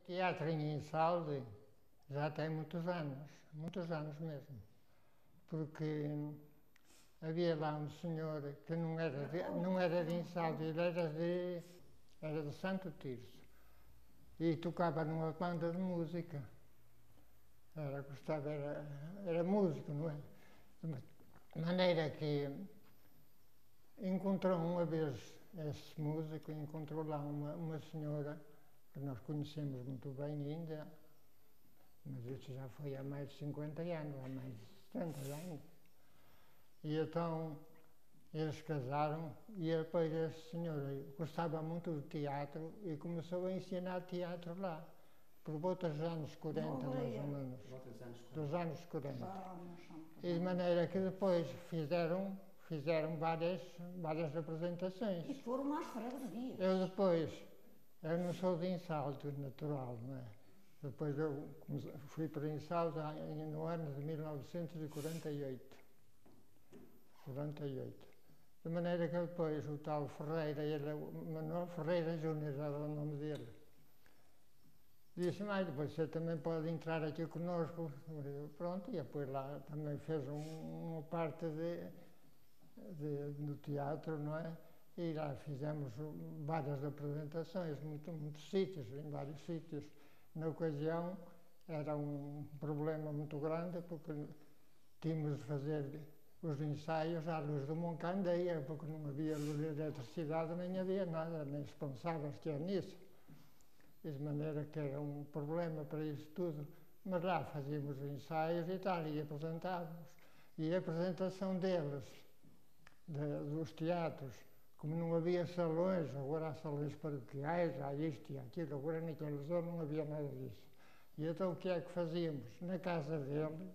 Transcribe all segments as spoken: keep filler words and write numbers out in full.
Teatro em Insalde já tem muitos anos, muitos anos mesmo, porque havia lá um senhor que não era de, não era de Insalde, ele era de, era de Santo Tirso e tocava numa banda de música. Era, gostava, era, era músico, não é? De maneira que encontrou uma vez esse músico, encontrou lá uma, uma senhora que nós conhecemos muito bem ainda, mas isso já foi há mais de cinquenta anos, há mais de setenta anos. E então eles casaram e depois esse senhor gostava muito do teatro e começou a ensinar teatro lá, por volta dos anos quarenta, mais ou menos. Dos anos quarenta. E de maneira que depois fizeram, fizeram várias, várias apresentações. E foram às freguesias. Eu depois, eu não sou de Insaldo, natural, não é? Depois eu fui para Insaldo no ano de mil novecentos e quarenta e oito. quarenta e oito. De maneira que depois o tal Ferreira, ele, Manuel Ferreira Júnior, já era o nome dele, disse, mas depois você também pode entrar aqui conosco. Pronto, e depois lá também fez um, uma parte de, de, do teatro, não é? E lá fizemos várias apresentações, muito, muitos sítios, em vários sítios. Na ocasião era um problema muito grande porque tínhamos de fazer os ensaios à luz do Moncandeia, porque não havia luz de eletricidade, nem havia nada, nem se pensava sequer nisso. E de maneira que era um problema para isso tudo. Mas lá fazíamos ensaios e tal, e apresentávamos. E a apresentação deles, de, dos teatros, como não havia salões, agora há salões paroquiais, há isto e aquilo, agora naquela zona não havia nada disso. E então o que é que fazíamos? Na casa dele,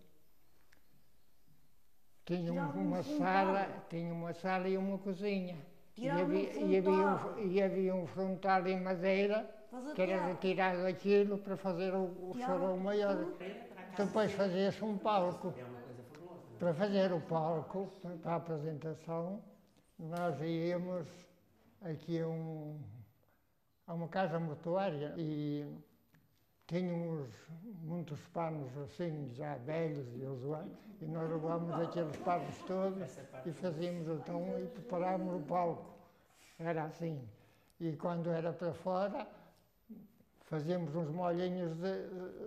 tinha uma sala, tinha uma sala e uma cozinha. E havia, e, havia um, e havia um frontal em madeira que era retirado aquilo para fazer o, o salão maior. Depois fazia-se um palco. Para fazer o palco, para a apresentação, nós íamos aqui a, um, a uma casa mortuária e tínhamos muitos panos assim, já velhos e usuários, e nós levávamos aqueles panos todos e fazíamos então e preparávamos o palco. Era assim. E quando era para fora, fazíamos uns molhinhos de,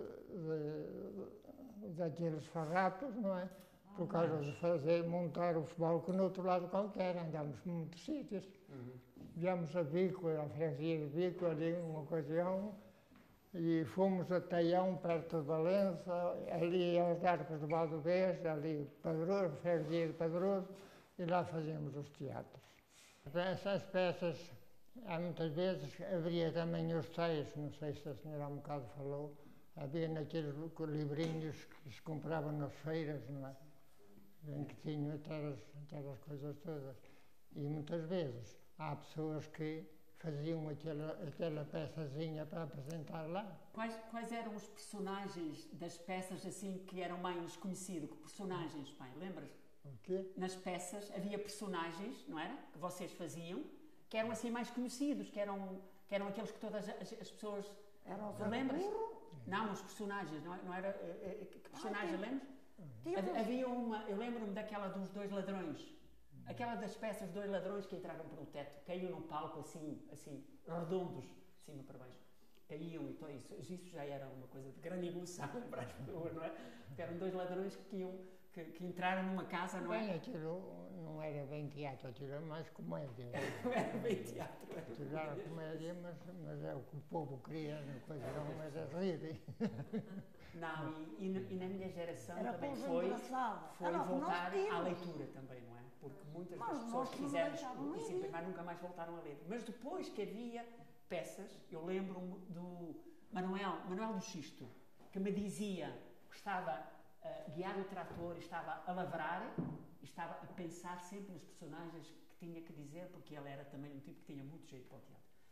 de, de, daqueles farrapos, não é? Por causa de fazer, montar o palco no outro lado qualquer, andámos por muitos sítios. Uhum. Viemos a Bico, a freguesia de Bico, ali uma ocasião, e fomos a Taião, perto de Valença, ali aos Arcos de Valdevez, ali Padroso, freguesia de Padroso, e lá fazíamos os teatros. Essas peças, há muitas vezes, havia também os tais, não sei se a senhora há um bocado falou, havia naqueles livrinhos que se compravam nas feiras, não é? Em que tinham aquelas, aquelas coisas todas. E muitas vezes há pessoas que faziam aquela, aquela peçazinha para apresentar lá. Quais, quais eram os personagens das peças assim que eram mais conhecidos? Que personagens, pai, lembras? O quê? Nas peças havia personagens, não era? Que vocês faziam, que eram assim mais conhecidos, que eram, que eram aqueles que todas as, as pessoas... Era o lembras? Não, os personagens, não, não era... Que personagem, ah, lembras? Havia uma... Eu lembro-me daquela dos dois ladrões. Aquela das peças, dois ladrões que entravam pelo teto, caíam no palco assim, assim, redondos, de cima para baixo. Caíam e então, isso, isso já era uma coisa de grande emoção para as pessoas, não é? Porque eram dois ladrões que, iam, que, que entraram numa casa, não é? Bem, aquilo não era bem teatro, aquilo era mais comédia. Não era bem teatro. Aquilo era comédia, mas, mas é o que o povo queria, na coisa não era rir. Não, e, e, e na minha geração era também foi, foi era voltar à leitura também, não é? Porque muitas das pessoas fizeram o ensino primário nunca mais voltaram a ler. Mas depois que havia peças, eu lembro-me do Manuel, Manuel do Xisto, que me dizia que estava a guiar o trator, estava a lavrar, e estava a pensar sempre nos personagens que tinha que dizer, porque ele era também um tipo que tinha muito jeito para o teatro.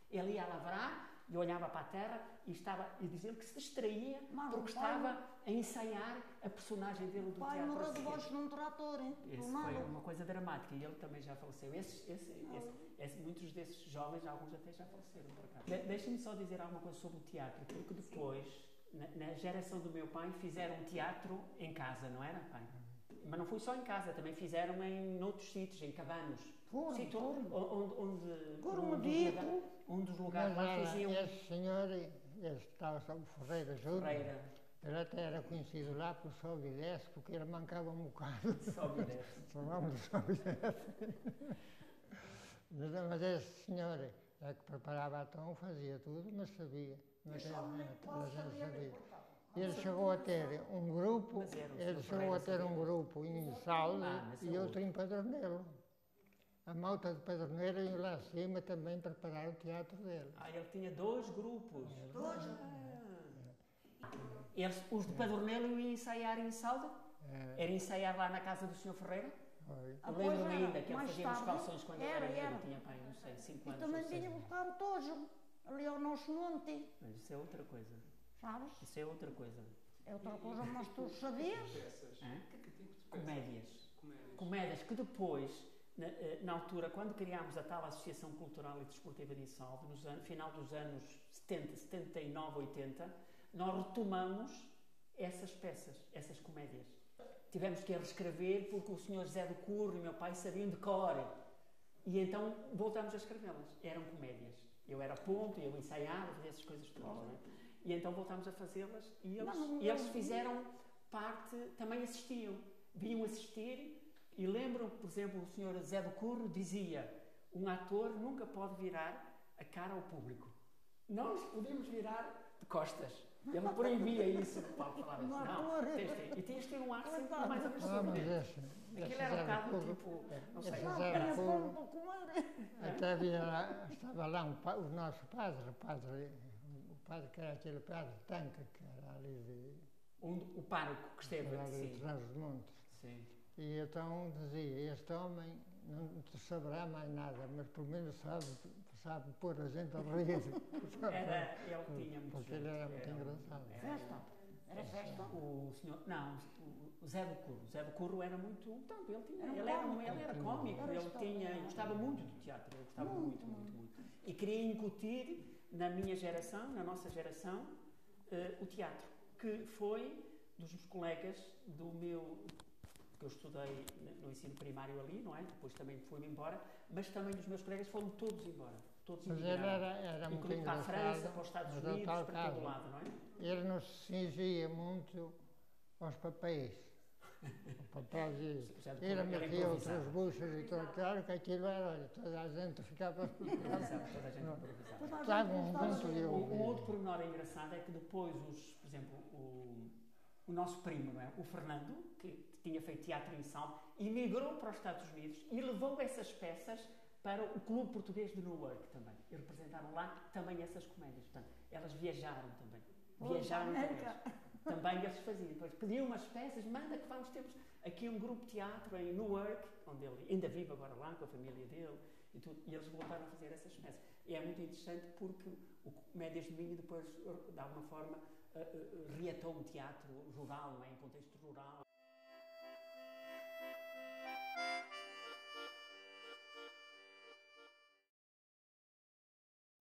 Ele ia a lavrar e olhava para a terra e, estava, e dizia que se distraía Mas porque o pai- estava a ensaiar a personagem dele do O pai teatro. morreu a seguir. debaixo de um trator, hein? Isso Do foi nada. uma coisa dramática e ele também já faleceu. Esses, esse, esse, esse, muitos desses jovens, alguns até já faleceram por acaso. De, Deixa-me só dizer alguma coisa sobre o teatro, porque depois, na, na geração do meu pai, fizeram teatro em casa, não era, pai? Mas não foi só em casa, também fizeram em outros sítios, em cabanos. Foram, Sítio foram. onde, onde, Foram um um dos dito. lugar- um dos lugares Mas lá ela, faziam esse senhor, esse tal o Ferreira Júnior, Ferreira, ele até era conhecido lá por sobe e desce, porque ele mancava um bocado. sobe e desce. Chamamos de sobe e desce. Mas, mas esse senhor é que preparava a tom, fazia tudo, mas sabia. Mas Esse era- homem toda a quase gente sabia sabia. nem cortar. Ele chegou a ter um grupo, Mas era o ele senhor chegou a ter Ferreira, um sabia? grupo em Salde Ah, mas é e outro outro. em Padronelo. A malta de Padronelo ia lá acima também preparar o teatro dele. Ah, ele tinha dois grupos. Dois. Ah. Eles, os de Padronelo iam ensaiar em Salda? É, Era ensaiar lá na casa do senhor Ferreira? foi. Ah, Eu pois lembro-me era. ainda que ele Mais fazia os tarde, calções quando eu era, era era. miúdo, tinha pai, não sei, cinco E anos. também ou seis vinha anos. buscar o tojo, ali ao nosso monte, Mas isso é outra coisa. sabes? Isso é outra coisa. É outra coisa, mas tu sabias? Peças. Hã? Que tipo de peças? Comédias. Comédias. Comédias que depois, na, eh, na altura, quando criámos a tal Associação Cultural e Desportiva de Salve, no ano, final dos anos setenta, setenta e nove, oitenta, nós retomamos essas peças, essas comédias. Tivemos que a reescrever porque o senhor José do Curro e o meu pai sabiam de cor. E então voltamos a escrevê-las. Eram comédias. Eu era ponto, eu ensaiava, fazia essas coisas todas. Não é? E então voltámos a fazê-las e eles, Não, não, e eles não. fizeram parte, também assistiam. Vinham assistir e lembram que, por exemplo, o senhor José do Curro dizia: um ator nunca pode virar a cara ao público. Nós podíamos virar de costas. Ele proibia isso. O Paulo falava assim: Um não, ator. tens de ter. E tinhas de ter um ar sempre Coitado. mais Ah, mas apercebido. esse, esse Aquilo era um Zé bocado do Curro, tipo, não esse sei. Não, Zé tinha do pão Curro, para comer. até havia lá, estava lá um, pa- o nosso padre, o padre, o padre que era aquele padre Tanca, que era ali de, Um, o pároco que esteve era ali de sim. Trás dos Montes. Sim. E então dizia, este homem não te saberá mais nada, mas pelo menos sabe, sabe pôr a gente a rir. Era, ele tinha muito Porque ele jeito, era muito engraçado. era- Festa. Era festa. O senhor, não, o o Zé do Curro. O Zé do Curro era muito. Então, ele, tinha, Era um ele, era, um- cómico. ele era cómico, Era ele, história. tinha, ele gostava muito do teatro, ele gostava muito, muito, muito. E queria incutir na minha geração, na nossa geração, eh, o teatro, que foi dos meus colegas do meu. Que eu estudei no ensino primário ali, não é? Depois também fui-me embora, mas também dos meus colegas foram todos embora. Todos Mas ele emigraram. era, era muito Incluindo para a engraçado. França, para os Estados mas ao Unidos, tal para todo caso, lado, não é? ele não se cingia muito aos papéis. O papel de... Já de Ele como era metia outras improvisado. buchas e tudo, claro que aquilo era, olha, toda a gente ficava... Improvisado, toda a gente Não. improvisava. Toda a gente Estava um gostava ponto de- de eu- Um, um outro pormenor engraçado é que depois, os, por exemplo, o, o nosso primo, não é? O Fernando, que tinha feito teatro em Salmo, emigrou para os Estados Unidos e levou essas peças para o Clube Português de Newark também. E representaram lá também essas comédias. Portanto, elas viajaram também. Pois, Viajaram América. também. Também eles faziam. Depois pediam umas peças, manda que vamos temos aqui um grupo de teatro em Newark, onde ele ainda vive agora lá com a família dele e tudo. E eles voltaram a fazer essas peças. E é muito interessante porque o Comédias de Minho depois, de alguma forma, uh, uh, reatou um teatro rural, não é? Em contexto rural.